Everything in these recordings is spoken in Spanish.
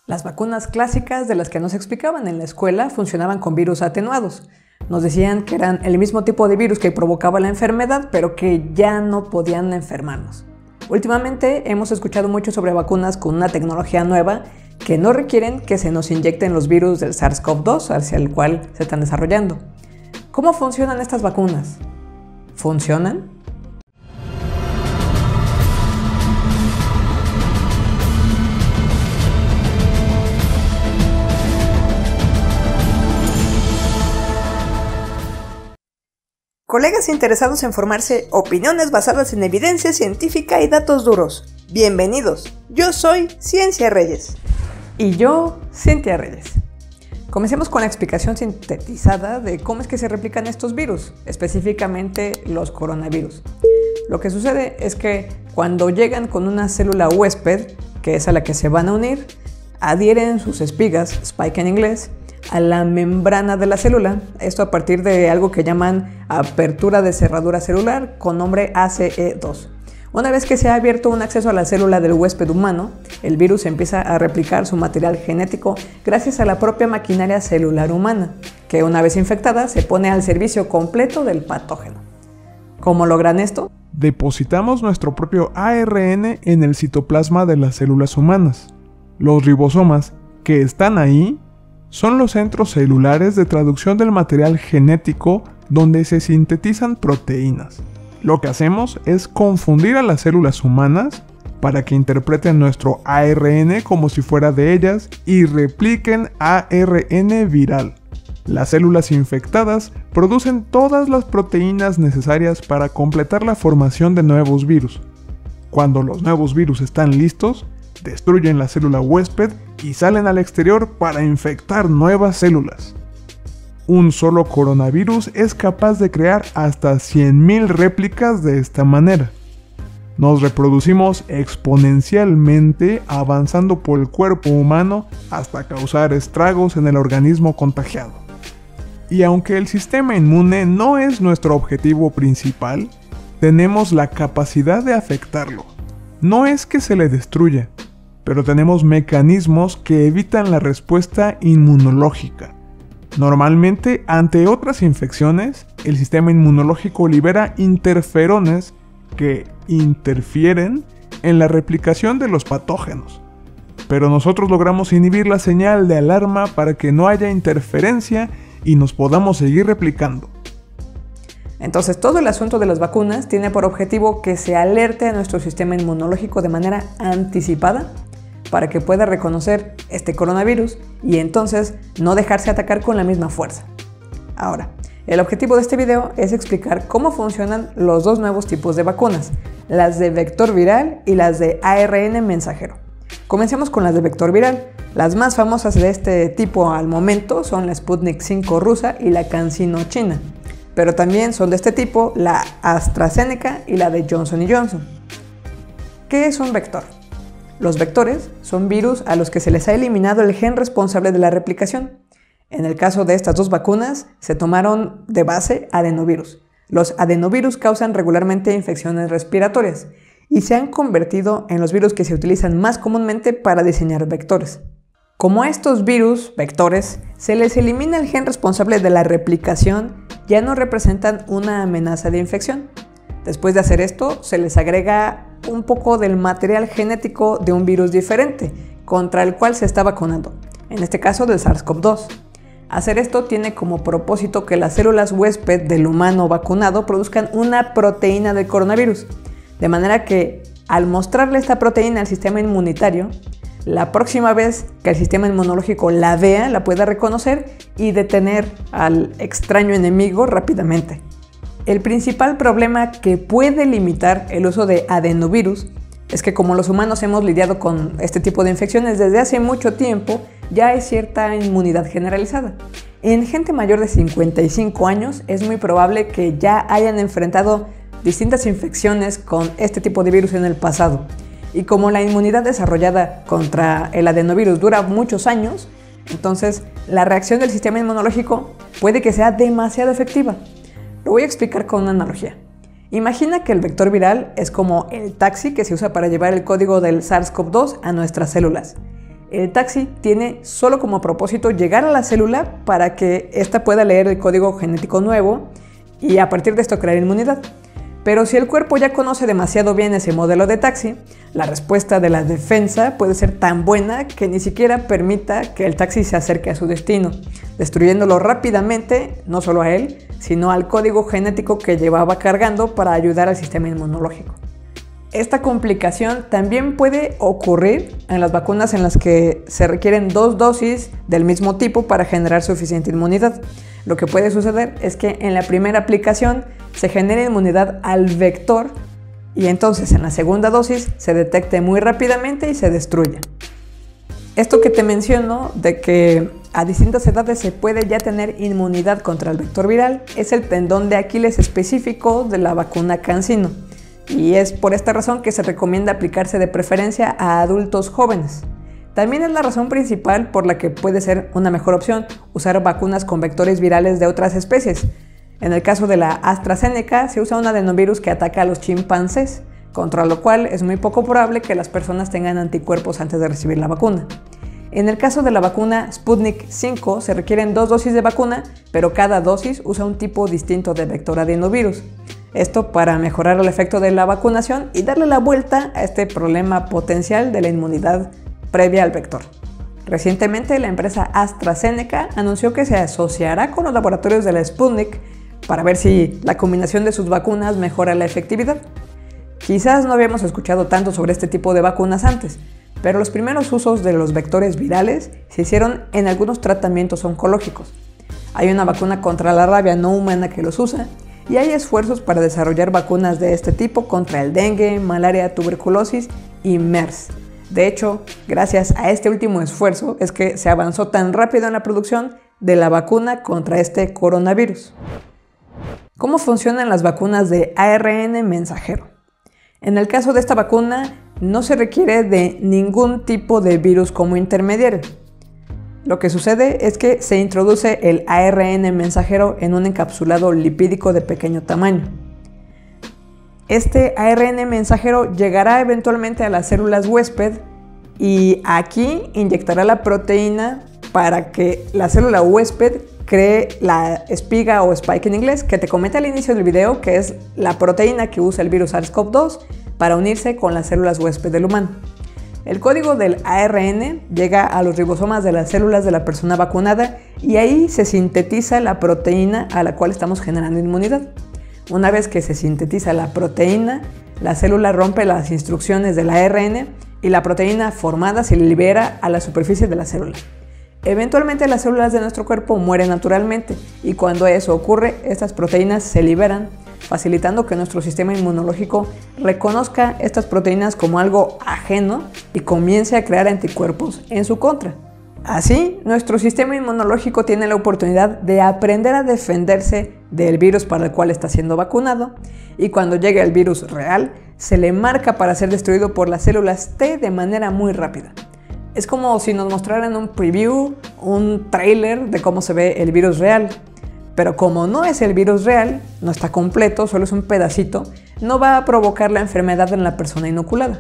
Las vacunas clásicas de las que nos explicaban en la escuela funcionaban con virus atenuados. Nos decían que eran el mismo tipo de virus que provocaba la enfermedad, pero que ya no podían enfermarnos. Últimamente hemos escuchado mucho sobre vacunas con una tecnología nueva que no requieren que se nos inyecten los virus del SARS-CoV-2 hacia el cual se están desarrollando. ¿Cómo funcionan estas vacunas? ¿Funcionan? Colegas interesados en formarse opiniones basadas en evidencia científica y datos duros. Bienvenidos, yo soy Ciencia Reyes. Y yo, Cintia Reyes. Comencemos con la explicación sintetizada de cómo es que se replican estos virus, específicamente los coronavirus. Lo que sucede es que cuando llegan con una célula huésped, que es a la que se van a unir, adhieren sus espigas, spike en inglés, a la membrana de la célula, esto a partir de algo que llaman apertura de cerradura celular con nombre ACE2. Una vez que se ha abierto un acceso a la célula del huésped humano, el virus empieza a replicar su material genético gracias a la propia maquinaria celular humana, que una vez infectada se pone al servicio completo del patógeno. ¿Cómo logran esto? Depositamos nuestro propio ARN en el citoplasma de las células humanas. Los ribosomas, que están ahí, son los centros celulares de traducción del material genético donde se sintetizan proteínas. Lo que hacemos es confundir a las células humanas para que interpreten nuestro ARN como si fuera de ellas y repliquen ARN viral. Las células infectadas producen todas las proteínas necesarias para completar la formación de nuevos virus. Cuando los nuevos virus están listos, destruyen la célula huésped y salen al exterior para infectar nuevas células. Un solo coronavirus es capaz de crear hasta 100.000 réplicas de esta manera. Nos reproducimos exponencialmente avanzando por el cuerpo humano hasta causar estragos en el organismo contagiado. Y aunque el sistema inmune no es nuestro objetivo principal, tenemos la capacidad de afectarlo. No es que se le destruya, pero tenemos mecanismos que evitan la respuesta inmunológica. Normalmente, ante otras infecciones, el sistema inmunológico libera interferones que interfieren en la replicación de los patógenos. Pero nosotros logramos inhibir la señal de alarma para que no haya interferencia y nos podamos seguir replicando. Entonces, todo el asunto de las vacunas tiene por objetivo que se alerte a nuestro sistema inmunológico de manera anticipada para que pueda reconocer este coronavirus y entonces no dejarse atacar con la misma fuerza. Ahora, el objetivo de este video es explicar cómo funcionan los dos nuevos tipos de vacunas, las de vector viral y las de ARN mensajero. Comencemos con las de vector viral. Las más famosas de este tipo al momento son la Sputnik 5 rusa y la CanSino china, pero también son de este tipo la AstraZeneca y la de Johnson & Johnson. ¿Qué es un vector? Los vectores son virus a los que se les ha eliminado el gen responsable de la replicación. En el caso de estas dos vacunas, se tomaron de base adenovirus. Los adenovirus causan regularmente infecciones respiratorias y se han convertido en los virus que se utilizan más comúnmente para diseñar vectores. Como a estos virus, vectores, se les elimina el gen responsable de la replicación, ya no representan una amenaza de infección. Después de hacer esto, se les agrega un poco del material genético de un virus diferente, contra el cual se está vacunando, en este caso del SARS-CoV-2. Hacer esto tiene como propósito que las células huésped del humano vacunado produzcan una proteína del coronavirus, de manera que al mostrarle esta proteína al sistema inmunitario, la próxima vez que el sistema inmunológico la vea, la pueda reconocer y detener al extraño enemigo rápidamente. El principal problema que puede limitar el uso de adenovirus es que como los humanos hemos lidiado con este tipo de infecciones desde hace mucho tiempo, ya hay cierta inmunidad generalizada. En gente mayor de 55 años es muy probable que ya hayan enfrentado distintas infecciones con este tipo de virus en el pasado. Y como la inmunidad desarrollada contra el adenovirus dura muchos años, entonces la reacción del sistema inmunológico puede que sea demasiado efectiva. Lo voy a explicar con una analogía. Imagina que el vector viral es como el taxi que se usa para llevar el código del SARS-CoV-2 a nuestras células. el taxi tiene solo como propósito llegar a la célula para que ésta pueda leer el código genético nuevo y a partir de esto crear inmunidad. Pero si el cuerpo ya conoce demasiado bien ese modelo de taxi, la respuesta de la defensa puede ser tan buena que ni siquiera permita que el taxi se acerque a su destino, destruyéndolo rápidamente, no solo a él, sino al código genético que llevaba cargando para ayudar al sistema inmunológico. Esta complicación también puede ocurrir en las vacunas en las que se requieren 2 dosis del mismo tipo para generar suficiente inmunidad. Lo que puede suceder es que en la primera aplicación se genere inmunidad al vector y entonces en la segunda dosis se detecte muy rápidamente y se destruya. Esto que te menciono de que a distintas edades se puede ya tener inmunidad contra el vector viral es el tendón de Aquiles específico de la vacuna CanSino. Y es por esta razón que se recomienda aplicarse de preferencia a adultos jóvenes. También es la razón principal por la que puede ser una mejor opción usar vacunas con vectores virales de otras especies. En el caso de la AstraZeneca se usa un adenovirus que ataca a los chimpancés, contra lo cual es muy poco probable que las personas tengan anticuerpos antes de recibir la vacuna. En el caso de la vacuna Sputnik 5 se requieren 2 dosis de vacuna, pero cada dosis usa un tipo distinto de vector adenovirus. Esto para mejorar el efecto de la vacunación y darle la vuelta a este problema potencial de la inmunidad previa al vector. Recientemente la empresa AstraZeneca anunció que se asociará con los laboratorios de la Sputnik para ver si la combinación de sus vacunas mejora la efectividad. Quizás no habíamos escuchado tanto sobre este tipo de vacunas antes, pero los primeros usos de los vectores virales se hicieron en algunos tratamientos oncológicos. Hay una vacuna contra la rabia no humana que los usa y hay esfuerzos para desarrollar vacunas de este tipo contra el dengue, malaria, tuberculosis y MERS. De hecho, gracias a este último esfuerzo es que se avanzó tan rápido en la producción de la vacuna contra este coronavirus. ¿Cómo funcionan las vacunas de ARN mensajero? En el caso de esta vacuna, no se requiere de ningún tipo de virus como intermediario. Lo que sucede es que se introduce el ARN mensajero en un encapsulado lipídico de pequeño tamaño. Este ARN mensajero llegará eventualmente a las células huésped y aquí inyectará la proteína para que la célula huésped cree la espiga o spike en inglés que te comenté al inicio del video, que es la proteína que usa el virus SARS-CoV-2 para unirse con las células huésped del humano. El código del ARN llega a los ribosomas de las células de la persona vacunada y ahí se sintetiza la proteína a la cual estamos generando inmunidad. Una vez que se sintetiza la proteína, la célula rompe las instrucciones del ARN y la proteína formada se libera a la superficie de la célula. Eventualmente las células de nuestro cuerpo mueren naturalmente y cuando eso ocurre, estas proteínas se liberan, facilitando que nuestro sistema inmunológico reconozca estas proteínas como algo ajeno y comience a crear anticuerpos en su contra. Así, nuestro sistema inmunológico tiene la oportunidad de aprender a defenderse del virus para el cual está siendo vacunado y cuando llegue el virus real, se le marca para ser destruido por las células T de manera muy rápida. Es como si nos mostraran un preview, un trailer de cómo se ve el virus real. Pero como no es el virus real, no está completo, solo es un pedacito, no va a provocar la enfermedad en la persona inoculada.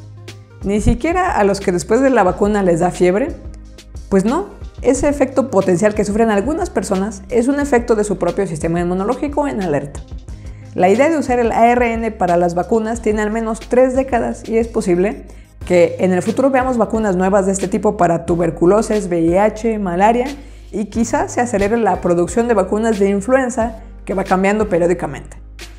Ni siquiera a los que después de la vacuna les da fiebre. Pues no, ese efecto potencial que sufren algunas personas es un efecto de su propio sistema inmunológico en alerta. La idea de usar el ARN para las vacunas tiene al menos 3 décadas y es posible que en el futuro veamos vacunas nuevas de este tipo para tuberculosis, VIH, malaria y quizás se acelere la producción de vacunas de influenza que va cambiando periódicamente.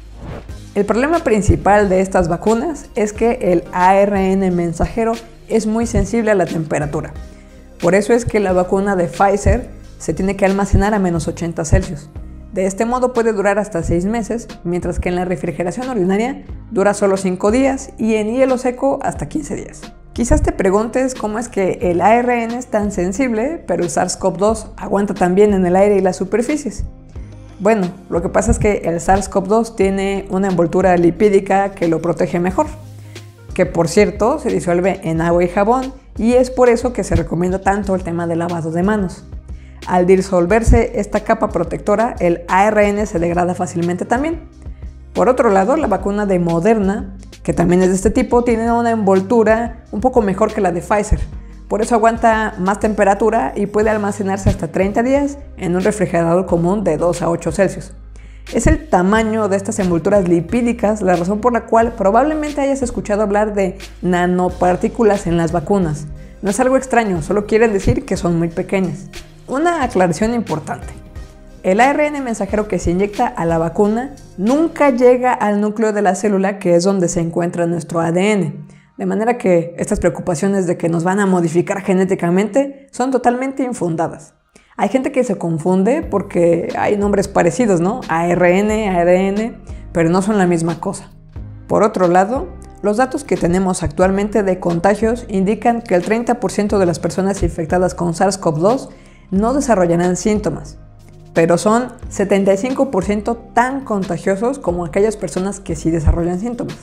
El problema principal de estas vacunas es que el ARN mensajero es muy sensible a la temperatura. Por eso es que la vacuna de Pfizer se tiene que almacenar a menos 80 Celsius. De este modo puede durar hasta 6 meses, mientras que en la refrigeración ordinaria dura solo 5 días y en hielo seco hasta 15 días. Quizás te preguntes cómo es que el ARN es tan sensible, pero el SARS-CoV-2 aguanta también en el aire y las superficies. Bueno, lo que pasa es que el SARS-CoV-2 tiene una envoltura lipídica que lo protege mejor, que por cierto se disuelve en agua y jabón y es por eso que se recomienda tanto el tema del lavado de manos. Al disolverse esta capa protectora, el ARN se degrada fácilmente también. Por otro lado, la vacuna de Moderna, que también es de este tipo, tiene una envoltura un poco mejor que la de Pfizer, Por eso aguanta más temperatura y puede almacenarse hasta 30 días en un refrigerador común de 2 a 8 Celsius. Es el tamaño de estas envolturas lipídicas la razón por la cual probablemente hayas escuchado hablar de nanopartículas en las vacunas. No es algo extraño, solo quiere decir que son muy pequeñas. Una aclaración importante. El ARN mensajero que se inyecta a la vacuna nunca llega al núcleo de la célula, que es donde se encuentra nuestro ADN. De manera que estas preocupaciones de que nos van a modificar genéticamente son totalmente infundadas. Hay gente que se confunde porque hay nombres parecidos, ¿no? ARN, ADN, pero no son la misma cosa. Por otro lado, los datos que tenemos actualmente de contagios indican que el 30% de las personas infectadas con SARS-CoV-2 no desarrollarán síntomas, pero son 75% tan contagiosos como aquellas personas que sí desarrollan síntomas.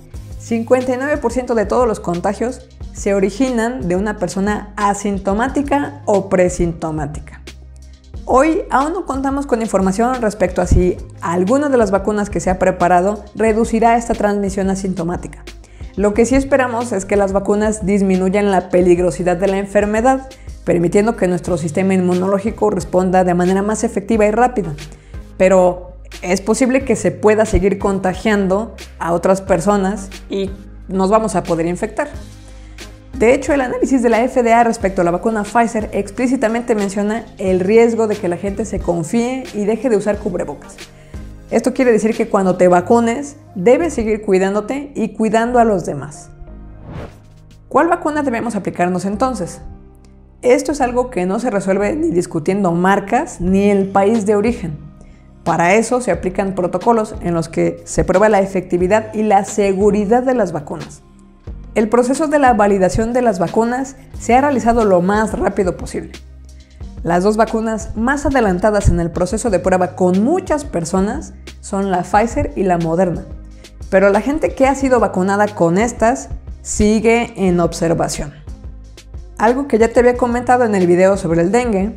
59% de todos los contagios se originan de una persona asintomática o presintomática. Hoy aún no contamos con información respecto a si alguna de las vacunas que se ha preparado reducirá esta transmisión asintomática. Lo que sí esperamos es que las vacunas disminuyan la peligrosidad de la enfermedad, permitiendo que nuestro sistema inmunológico responda de manera más efectiva y rápida. Pero es posible que se pueda seguir contagiando a otras personas y nos vamos a poder infectar. De hecho, el análisis de la FDA respecto a la vacuna Pfizer explícitamente menciona el riesgo de que la gente se confíe y deje de usar cubrebocas. Esto quiere decir que cuando te vacunes, debes seguir cuidándote y cuidando a los demás. ¿Cuál vacuna debemos aplicarnos entonces? Esto es algo que no se resuelve ni discutiendo marcas ni el país de origen. Para eso se aplican protocolos en los que se prueba la efectividad y la seguridad de las vacunas. El proceso de la validación de las vacunas se ha realizado lo más rápido posible. Las dos vacunas más adelantadas en el proceso de prueba con muchas personas son la Pfizer y la Moderna, pero la gente que ha sido vacunada con estas sigue en observación. Algo que ya te había comentado en el video sobre el dengue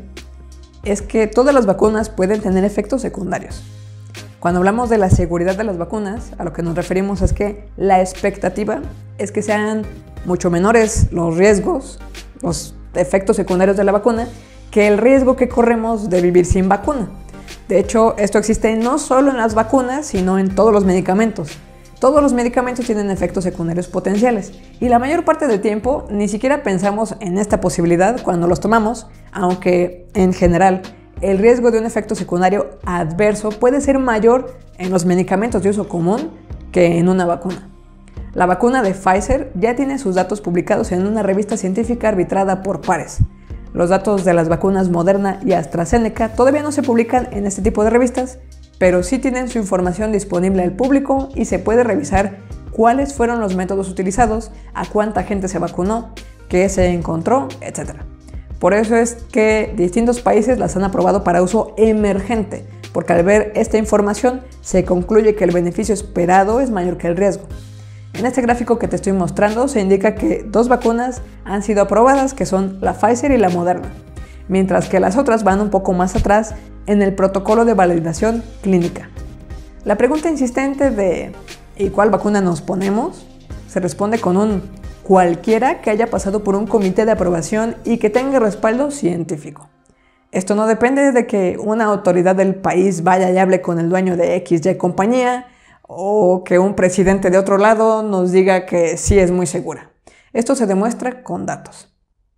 es que todas las vacunas pueden tener efectos secundarios. Cuando hablamos de la seguridad de las vacunas, a lo que nos referimos es que la expectativa es que sean mucho menores los riesgos, los efectos secundarios de la vacuna, que el riesgo que corremos de vivir sin vacuna. De hecho, esto existe no solo en las vacunas, sino en todos los medicamentos. Todos los medicamentos tienen efectos secundarios potenciales y la mayor parte del tiempo ni siquiera pensamos en esta posibilidad cuando los tomamos, aunque en general el riesgo de un efecto secundario adverso puede ser mayor en los medicamentos de uso común que en una vacuna. La vacuna de Pfizer ya tiene sus datos publicados en una revista científica arbitrada por pares. Los datos de las vacunas Moderna y AstraZeneca todavía no se publican en este tipo de revistas, pero sí tienen su información disponible al público y se puede revisar cuáles fueron los métodos utilizados, a cuánta gente se vacunó, qué se encontró, etc. Por eso es que distintos países las han aprobado para uso emergente, porque al ver esta información se concluye que el beneficio esperado es mayor que el riesgo. En este gráfico que te estoy mostrando se indica que dos vacunas han sido aprobadas, que son la Pfizer y la Moderna, mientras que las otras van un poco más atrás en el protocolo de validación clínica. La pregunta insistente de ¿y cuál vacuna nos ponemos? Se responde con un cualquiera que haya pasado por un comité de aprobación y que tenga respaldo científico. Esto no depende de que una autoridad del país vaya y hable con el dueño de XY compañía o que un presidente de otro lado nos diga que sí es muy segura. Esto se demuestra con datos.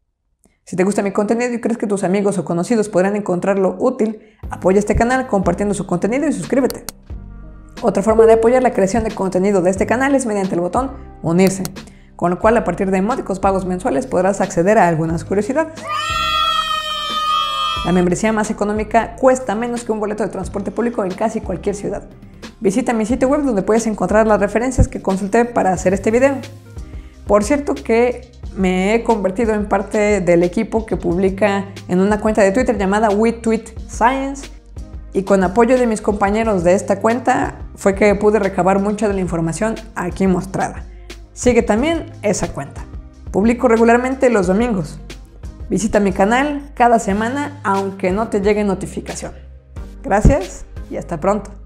Si te gusta mi contenido y crees que tus amigos o conocidos podrán encontrarlo útil, apoya este canal compartiendo su contenido y suscríbete. Otra forma de apoyar la creación de contenido de este canal es mediante el botón unirse, con lo cual a partir de módicos pagos mensuales podrás acceder a algunas curiosidades. La membresía más económica cuesta menos que un boleto de transporte público en casi cualquier ciudad. Visita mi sitio web donde puedes encontrar las referencias que consulté para hacer este video. Por cierto que me he convertido en parte del equipo que publica en una cuenta de Twitter llamada WeTweetScience y con apoyo de mis compañeros de esta cuenta fue que pude recabar mucha de la información aquí mostrada. Sigue también esa cuenta. Publico regularmente los domingos. Visita mi canal cada semana aunque no te llegue notificación. Gracias y hasta pronto.